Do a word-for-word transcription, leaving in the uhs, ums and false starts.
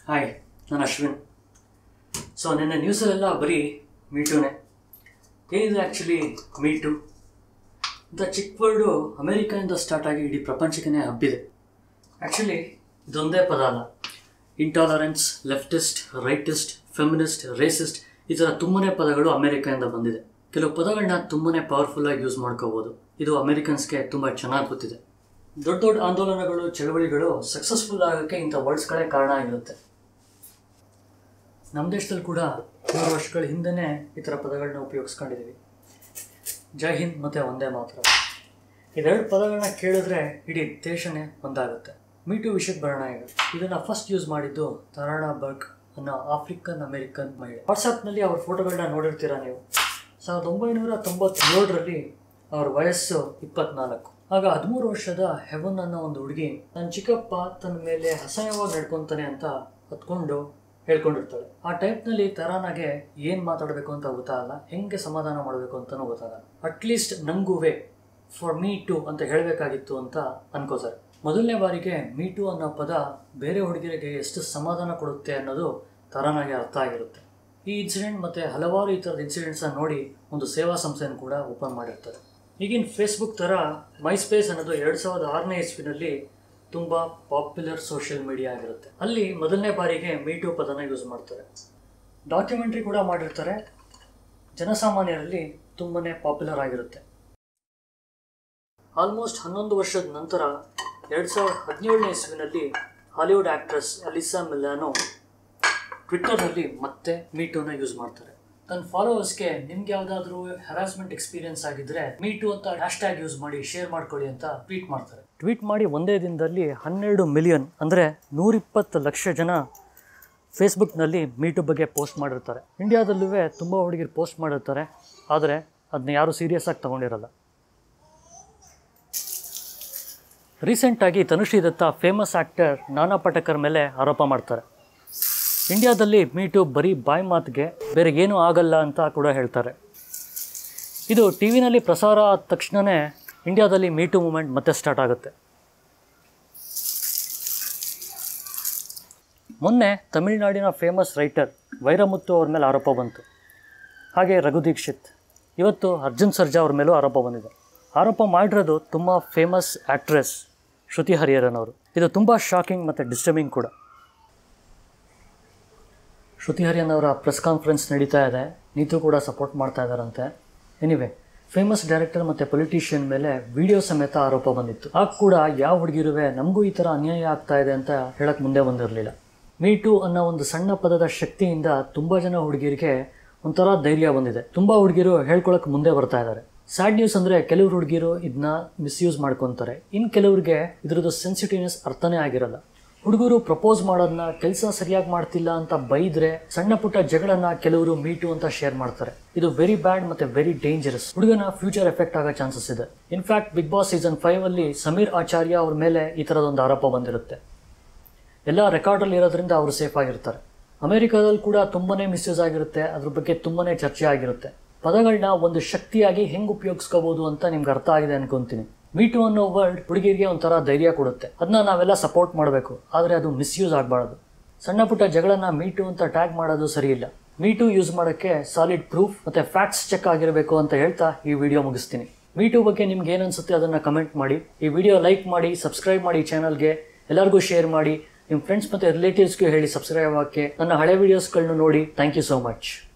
Hi, ನಾನು Ashwin. So ನಿನ್ನೆ ನ್ಯೂಸಲ್ಲೆಲ್ಲ ಬರೀ ಮೀಟೂನೇ. ಏನಿದೆ ಆ್ಯಕ್ಚುಲಿ ಮೀಟು ಇಂಥ ಚಿಕ್ಕ ವರ್ಡು ಅಮೇರಿಕಾಯಿಂದ ಸ್ಟಾರ್ಟ್ ಆಗಿ ಇಡೀ ಪ್ರಪಂಚಕ್ಕೇ ಹಬ್ಬಿದೆ. ಆ್ಯಕ್ಚುಲಿ ಇದೊಂದೇ ಪದ ಅಲ್ಲ. Intolerance, leftist, rightist, feminist, racist ಈ ಥರ ತುಂಬನೇ ಪದಗಳು ಅಮೇರಿಕಾಯಿಂದ ಬಂದಿದೆ. ಕೆಲವು ಪದಗಳನ್ನ ತುಂಬನೇ ಪವರ್ಫುಲ್ಲಾಗಿ ಯೂಸ್ ಮಾಡ್ಕೋಬೋದು. ಇದು ಅಮೇರಿಕನ್ಸ್ಗೆ ತುಂಬ ಚೆನ್ನಾಗಿ ಗೊತ್ತಿದೆ. ದೊಡ್ಡ ದೊಡ್ಡ ಆಂದೋಲನಗಳು, ಚಳವಳಿಗಳು ಸಕ್ಸಸ್ಫುಲ್ ಆಗೋಕ್ಕೆ ಇಂಥ ವರ್ಡ್ಸ್ಗಳೇ ಕಾರಣ ಆಗಿರುತ್ತೆ. ನಮ್ಮ ದೇಶದಲ್ಲಿ ಕೂಡ ಮೂರು ವರ್ಷಗಳ ಹಿಂದೆಯೇ ಈ ಥರ ಪದಗಳನ್ನ ಉಪಯೋಗಿಸ್ಕೊಂಡಿದ್ದೀವಿ. ಜೈ ಹಿಂದ್ ಮತ್ತು ಒಂದೇ ಮಾತ್ರ. ಇದೆರಡು ಪದಗಳನ್ನ ಕೇಳಿದ್ರೆ ಇಡೀ ದೇಶನೇ ಒಂದಾಗುತ್ತೆ. ಮೀಟು ವಿಷಯಕ್ಕೆ ಬರೋಣ. ಈಗ ಇದನ್ನು ಫಸ್ಟ್ ಯೂಸ್ ಮಾಡಿದ್ದು ತರಾನಾ ಬರ್ಕ್ ಅನ್ನೋ ಆಫ್ರಿಕನ್ ಅಮೇರಿಕನ್ ಮಹಿಳೆ. ವಾಟ್ಸಪ್ನಲ್ಲಿ ಅವ್ರ ಫೋಟೋಗಳನ್ನ ನೋಡಿರ್ತೀರಾ ನೀವು. ಸಾವಿರದ ಒಂಬೈನೂರ ತೊಂಬತ್ತೇಳರಲ್ಲಿ ಅವ್ರ ವಯಸ್ಸು ಇಪ್ಪತ್ನಾಲ್ಕು. ಆಗ ಹದಿಮೂರು ವರ್ಷದ ಹೆವನ್ ಅನ್ನೋ ಒಂದು ಹುಡುಗಿ ನನ್ನ ಚಿಕ್ಕಪ್ಪ ತನ್ನ ಮೇಲೆ ಅಸಹ್ಯವಾಗಿ ನಡ್ಕೊತಾನೆ ಅಂತ ಹತ್ಕೊಂಡು ಹೇಳ್ಕೊಂಡಿರ್ತಾಳೆ. ಆ ಟೈಪ್ನಲ್ಲಿ ತರಾನಾಗೆ ಏನು ಮಾತಾಡಬೇಕು ಅಂತ ಗೊತ್ತಾಗಲ್ಲ, ಹೆಂಗೆ ಸಮಾಧಾನ ಮಾಡಬೇಕು ಅಂತಲೂ ಗೊತ್ತಾಗಲ್ಲ. ಅಟ್ಲೀಸ್ಟ್ ನಂಗುವೆ ಫಾರ್ ಮೀ ಟು ಅಂತ ಹೇಳಬೇಕಾಗಿತ್ತು ಅಂತ ಅನ್ಕೋತಾರೆ. ಮೊದಲನೇ ಬಾರಿಗೆ ಮೀ ಟು ಅನ್ನೋ ಪದ ಬೇರೆ ಹುಡುಗಿಯರಿಗೆ ಎಷ್ಟು ಸಮಾಧಾನ ಕೊಡುತ್ತೆ ಅನ್ನೋದು ತರಾನಾಗೆ ಅರ್ಥ ಆಗಿರುತ್ತೆ. ಈ ಇನ್ಸಿಡೆಂಟ್ ಮತ್ತು ಹಲವಾರು ಈ ಥರದ ಇನ್ಸಿಡೆಂಟ್ಸನ್ನು ನೋಡಿ ಒಂದು ಸೇವಾ ಸಂಸ್ಥೆಯನ್ನು ಕೂಡ ಓಪನ್ ಮಾಡಿರ್ತಾರೆ. ಈಗಿನ ಫೇಸ್ಬುಕ್ ಥರ ಮೈಸ್ಪೇಸ್ ಅನ್ನೋದು ಎರಡು ಸಾವಿರದ ಆರನೇ ಇಸ್ವಿನಲ್ಲಿ ತುಂಬ ಪಾಪ್ಯುಲರ್ ಸೋಷಿಯಲ್ ಮೀಡಿಯಾ ಆಗಿರುತ್ತೆ. ಅಲ್ಲಿ ಮೊದಲನೇ ಬಾರಿಗೆ ಮೀಟು ಪದನ ಯೂಸ್ ಮಾಡ್ತಾರೆ. ಡಾಕ್ಯುಮೆಂಟ್ರಿ ಕೂಡ ಮಾಡಿರ್ತಾರೆ. ಜನಸಾಮಾನ್ಯರಲ್ಲಿ ತುಂಬನೇ ಪಾಪ್ಯುಲರ್ ಆಗಿರುತ್ತೆ. ಆಲ್ಮೋಸ್ಟ್ ಹನ್ನೊಂದು ವರ್ಷದ ನಂತರ ಎರಡು ಸಾವಿರದ ಹದಿನೇಳನೇ ಇಸ್ವಿನಲ್ಲಿ ಹಾಲಿವುಡ್ ಆ್ಯಕ್ಟ್ರೆಸ್ ಅಲಿಸಾ ಮಿಲಾನೋ ಟ್ವಿಟ್ಟರ್ನಲ್ಲಿ ಮತ್ತೆ ಮೀಟೂನ ಯೂಸ್ ಮಾಡ್ತಾರೆ. ತನ್ನ ಫಾಲೋವರ್ಸ್ಗೆ ನಿಮ್ಗೆ ಯಾವುದಾದ್ರೂ ಹರಾಸ್ಮೆಂಟ್ ಎಕ್ಸ್ಪೀರಿಯನ್ಸ್ ಆಗಿದ್ರೆ ಮೀಟು ಅಂತ ಹ್ಯಾಶ್ ಟ್ಯಾಗ್ ಯೂಸ್ ಮಾಡಿ ಶೇರ್ ಮಾಡ್ಕೊಳ್ಳಿ ಅಂತ ಟ್ವೀಟ್ ಮಾಡ್ತಾರೆ. ಟ್ವೀಟ್ ಮಾಡಿ ಒಂದೇ ದಿನದಲ್ಲಿ ಹನ್ನೆರಡು ಮಿಲಿಯನ್ ಅಂದರೆ ನೂರಿಪ್ಪತ್ತು ಲಕ್ಷ ಜನ ಫೇಸ್ಬುಕ್ನಲ್ಲಿ ಮೀಟು ಬಗ್ಗೆ ಪೋಸ್ಟ್ ಮಾಡಿರ್ತಾರೆ. ಇಂಡಿಯಾದಲ್ಲೂ ತುಂಬ ಹುಡುಗಿರು ಪೋಸ್ಟ್ ಮಾಡಿರ್ತಾರೆ, ಆದರೆ ಅದನ್ನ ಯಾರೂ ಸೀರಿಯಸ್ ಆಗಿ ತೊಗೊಂಡಿರಲ್ಲ. ರೀಸೆಂಟಾಗಿ ತನುಶ್ರೀ ದತ್ತಾ ಫೇಮಸ್ ಆ್ಯಕ್ಟರ್ ನಾನಾ ಪಟೇಕರ್ ಮೇಲೆ ಆರೋಪ ಮಾಡ್ತಾರೆ. ಇಂಡಿಯಾದಲ್ಲಿ ಮೀಟು ಬರೀ ಬಾಯಿ ಮಾತಿಗೆ, ಬೇರೆ ಏನೂ ಆಗಲ್ಲ ಅಂತ ಕೂಡ ಹೇಳ್ತಾರೆ. ಇದು ಟಿ ವಿನಲ್ಲಿ ಪ್ರಸಾರ ಆದ ತಕ್ಷಣವೇ ಇಂಡಿಯಾದಲ್ಲಿ ಮೀಟು ಮೂಮೆಂಟ್ ಮತ್ತೆ ಸ್ಟಾರ್ಟ್ ಆಗುತ್ತೆ. ಮೊನ್ನೆ ತಮಿಳುನಾಡಿನ ಫೇಮಸ್ ರೈಟರ್ ವೈರಮುತ್ತು ಅವ್ರ ಮೇಲೆ ಆರೋಪ ಬಂತು. ಹಾಗೆ ರಘು ದೀಕ್ಷಿತ್, ಇವತ್ತು ಅರ್ಜುನ್ ಸರ್ಜಾ ಅವ್ರ ಮೇಲೂ ಆರೋಪ ಬಂದಿದೆ. ಆರೋಪ ಮಾಡಿರೋದು ತುಂಬ ಫೇಮಸ್ ಆ್ಯಕ್ಟ್ರೆಸ್ ಶ್ರುತಿ ಹರಿಹರನ್ ಅವರು. ಇದು ತುಂಬ ಶಾಕಿಂಗ್ ಮತ್ತು ಡಿಸ್ಟರ್ಬಿಂಗ್ ಕೂಡ. ಶ್ರುತಿ ಹರಿಹರನ್ ಅವರ ಪ್ರೆಸ್ ಕಾನ್ಫರೆನ್ಸ್ ನಡೀತಾ ಇದೆ. ನೀತು ಕೂಡ ಸಪೋರ್ಟ್ ಮಾಡ್ತಾ ಇದ್ದಾರಂತೆ. ಎನಿವೆ, ಫೇಮಸ್ ಡೈರೆಕ್ಟರ್ ಮತ್ತು ಪೊಲಿಟಿಷಿಯನ್ ಮೇಲೆ ವಿಡಿಯೋ ಸಮೇತ ಆರೋಪ ಬಂದಿತ್ತು. ಆಗ ಕೂಡ ಯಾವ ಹುಡುಗಿರುವೆ ನಮಗೂ ಈ ಥರ ಅನ್ಯಾಯ ಆಗ್ತಾ ಇದೆ ಅಂತ ಹೇಳಕ್ಕೆ ಮುಂದೆ ಬಂದಿರಲಿಲ್ಲ. ಮೀಟು ಅನ್ನೋ ಒಂದು ಸಣ್ಣ ಪದದ ಶಕ್ತಿಯಿಂದ ತುಂಬ ಜನ ಹುಡುಗಿರಿಗೆ ಒಂಥರ ಧೈರ್ಯ ಬಂದಿದೆ. ತುಂಬ ಹುಡುಗಿರು ಹೇಳ್ಕೊಳಕ್ಕೆ ಮುಂದೆ ಬರ್ತಾ ಇದ್ದಾರೆ. ಸ್ಯಾಡ್ ನ್ಯೂಸ್ ಅಂದರೆ ಕೆಲವರು ಹುಡುಗಿರು ಇದನ್ನ ಮಿಸ್ಯೂಸ್ ಮಾಡ್ಕೊತಾರೆ. ಇನ್ನು ಕೆಲವ್ರಿಗೆ ಇದ್ರದ್ದು ಸೆನ್ಸಿಟಿವ್ನೆಸ್ ಅರ್ಥನೇ ಆಗಿರಲ್ಲ. ಹುಡುಗರು ಪ್ರಪೋಸ್ ಮಾಡೋದನ್ನ ಕೆಲಸ ಸರಿಯಾಗಿ ಮಾಡ್ತಿಲ್ಲ ಅಂತ ಬೈದ್ರೆ ಸಣ್ಣ ಪುಟ್ಟ ಜಗಳನ್ನ ಕೆಲವರು ಮೀಟು ಅಂತ ಶೇರ್ ಮಾಡ್ತಾರೆ. ಇದು ವೆರಿ ಬ್ಯಾಡ್ ಮತ್ತೆ ವೆರಿ ಡೇಂಜರಸ್. ಹುಡುಗನ ಫ್ಯೂಚರ್ ಎಫೆಕ್ಟ್ ಆಗೋ ಚಾನ್ಸಸ್ ಇದೆ. In fact big boss season five ಅಲ್ಲಿ ಸಮೀರ್ ಆಚಾರ್ಯ ಅವ್ರ ಮೇಲೆ ಈ ಥರದೊಂದು ಆರೋಪ ಬಂದಿರುತ್ತೆ. ಎಲ್ಲ ರೆಕಾರ್ಡಲ್ಲಿ ಇರೋದ್ರಿಂದ ಅವರು ಸೇಫ್ ಆಗಿರ್ತಾರೆ. ಅಮೆರಿಕಾದಲ್ಲಿ ಕೂಡ ತುಂಬಾನೇ ಮಿಸ್ಯೂಸ್ ಆಗಿರುತ್ತೆ. ಅದ್ರ ಬಗ್ಗೆ ತುಂಬಾನೇ ಚರ್ಚೆ ಆಗಿರುತ್ತೆ. ಪದಗಳನ್ನ ಒಂದು ಶಕ್ತಿಯಾಗಿ ಹೆಂಗೆ ಉಪಯೋಗಿಸ್ಕೋಬಹುದು ಅಂತ ನಿಮ್ಗೆ ಅರ್ಥ ಆಗಿದೆ ಅನ್ಕೊಂತೀನಿ. ಮೀಟು ಅನ್ನೋ ವರ್ಡ್ ಹುಡುಗಿರಿಗೆ ಒಂಥರ ಧೈರ್ಯ ಕೊಡುತ್ತೆ. ಅದನ್ನ ನಾವೆಲ್ಲ ಸಪೋರ್ಟ್ ಮಾಡಬೇಕು, ಆದರೆ ಅದು ಮಿಸ್ಯೂಸ್ ಆಗಬಾರ್ದು. ಸಣ್ಣ ಪುಟ್ಟ ಜಗಳನ್ನ ಮೀಟು ಅಂತ ಟ್ಯಾಗ್ ಮಾಡೋದು ಸರಿ ಇಲ್ಲ. ಮೀಟು ಯೂಸ್ ಮಾಡೋಕ್ಕೆ ಸಾಲಿಡ್ ಪ್ರೂಫ್ ಮತ್ತು ಫ್ಯಾಕ್ಟ್ಸ್ ಚೆಕ್ ಆಗಿರಬೇಕು ಅಂತ ಹೇಳ್ತಾ ಈ ವಿಡಿಯೋ ಮುಗಿಸ್ತೀನಿ. ಮೀಟು ಬಗ್ಗೆ ನಿಮ್ಗೆ ಏನು ಅನ್ಸುತ್ತೆ ಅದನ್ನು ಕಮೆಂಟ್ ಮಾಡಿ. ಈ ವಿಡಿಯೋ ಲೈಕ್ ಮಾಡಿ, ಸಬ್ಸ್ಕ್ರೈಬ್ ಮಾಡಿ ಚಾನಲ್ಗೆ. ಎಲ್ಲರಿಗೂ ಶೇರ್ ಮಾಡಿ. ನಿಮ್ಮ ಫ್ರೆಂಡ್ಸ್ ಮತ್ತು ರಿಲೇಟಿವ್ಸ್ಗೂ ಹೇಳಿ ಸಬ್ಸ್ಕ್ರೈಬ್ ಆಗೋಕ್ಕೆ. ನನ್ನ ಹಳೆ ವೀಡಿಯೋಸ್ಗಳನ್ನ ನೋಡಿ. Thank you so much.